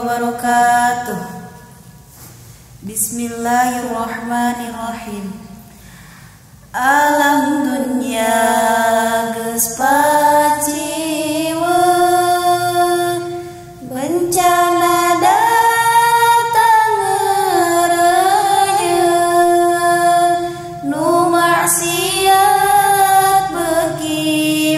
wabarakatuh. Bismillahirrahmanirrahim. Alam dunya geus paciweun, bencana datang ngereyeun, nu maksiat beuki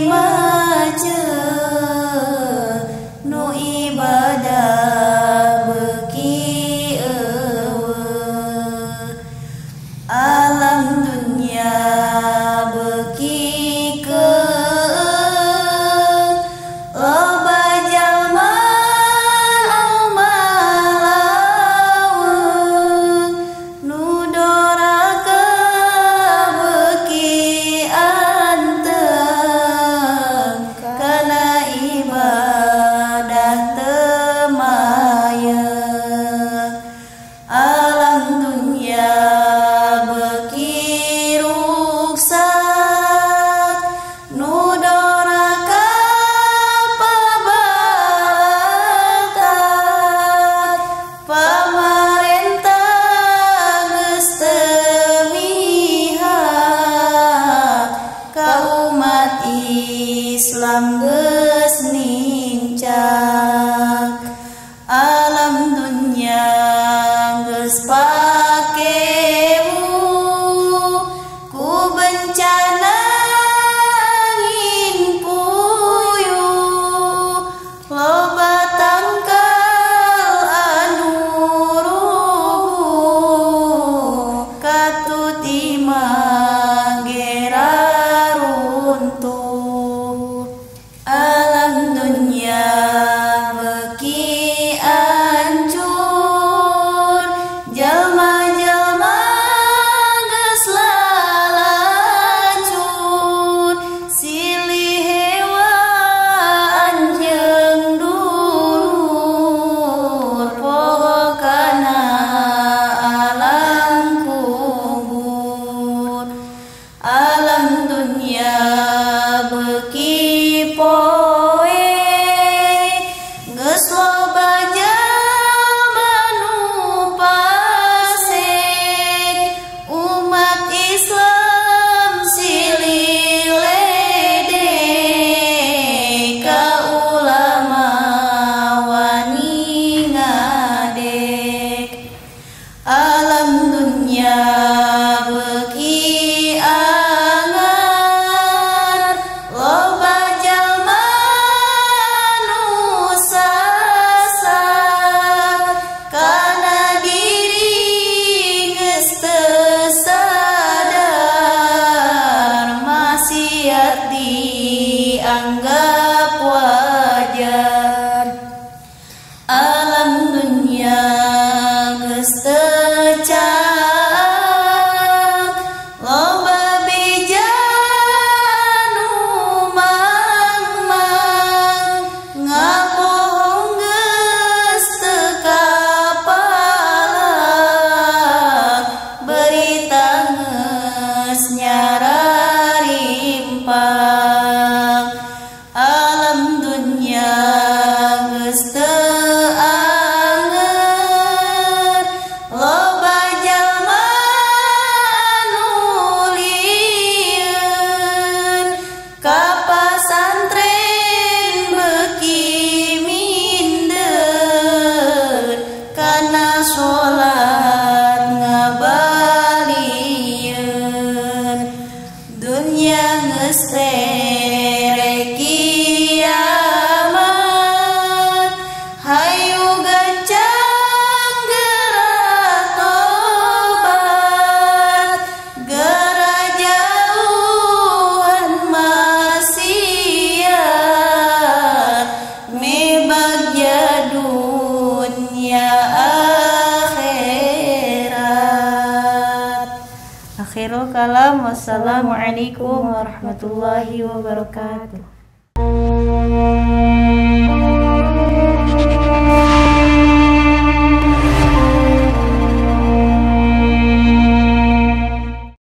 maceun, nu ibadah beuki eueuh. Alam dunya beuki keung, loba jalma anu malaweung, nu doraka beuki anteng, kana ibadah teu mayeuh. Alam dunya beuki ruksak, nu doraka pabatak, pamarentah geus teu mihak, ka umat Islam geus nincak. Alam dunya geus pakemu ku bencana angin puyuh, loba tangkal anu rubuh, katut imah gera runtuh. Alam dunya beuki ancur, jalma-jalma geus lalacur, silih hewa anjeun dulur, poho kana alam kubur. Alam dunya beuki poe, geus loba jalma nu pasek, umat Islam silih ledek, ka ulama wani ngadek. Alam dunya beuki angar, loba jalma nu sasar, kana diri geus teu sadar, maksiat dianggap wajar. Alam dunya geus teu caak, loba beja nu mang-mang, ngabohong geus teu kapalak, berita geus nyararimpang. Alam dunya geus teu anger, loba jalma anu lieun, ka pasantren beuki minder, kana sholat ngabalieun. Dunya geus tere kiamat, hayu gancang geura tobat, geura jauhan maksiat, mebagja dunya akhirat. Akhirul kalam, wassalamualaikum warahmatullahi wabarakatuh.